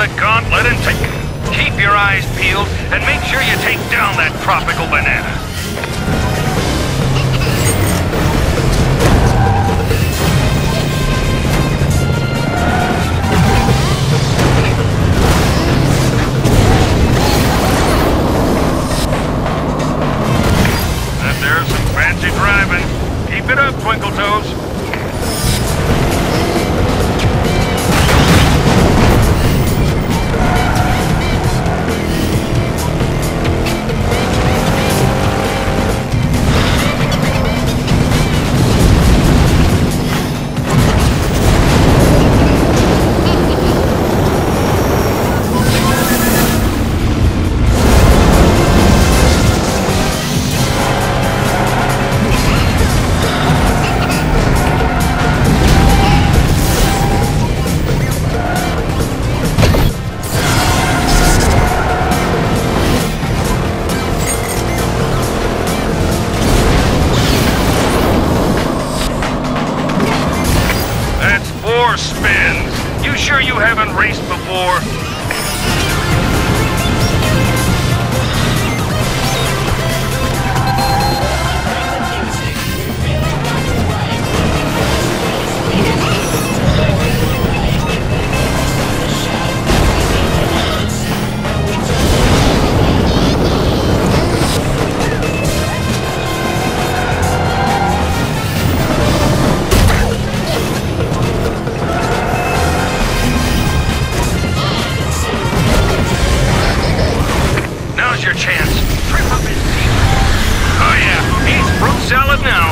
the Gauntlet and keep your eyes peeled and make sure you take down that tropical banana. There's some fancy driving. Keep it up, Twinkle Toes. Spins. You sure you haven't raced before? Your chance. Trip up his seat. Oh yeah, he's fruit salad now.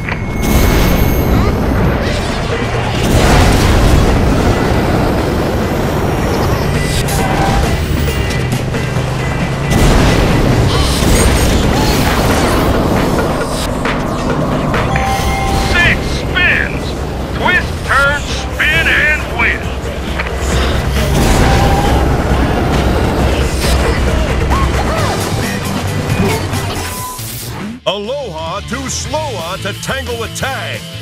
Six spins. Twist, turn, spin, and win. Aloha to Sloa to tangle with tag.